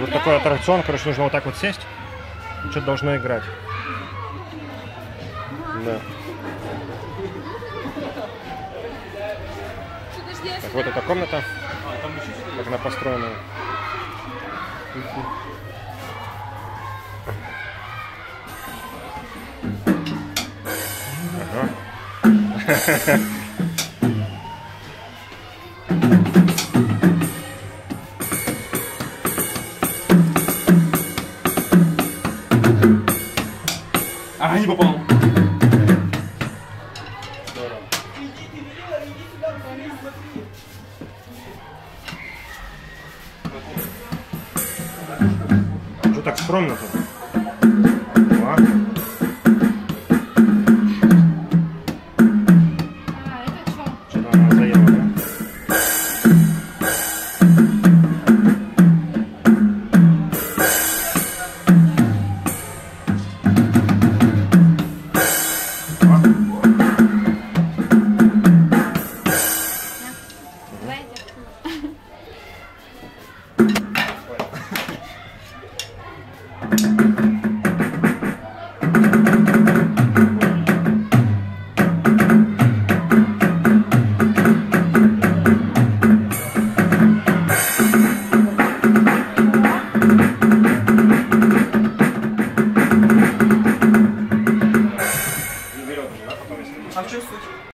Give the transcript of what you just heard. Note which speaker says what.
Speaker 1: Вот такой аттракцион, короче, нужно вот так вот сесть. Что-то должно играть. Да. Так, вот эта комната. Как она построена. Ага.
Speaker 2: А, не попал.
Speaker 1: Что так скромно-то?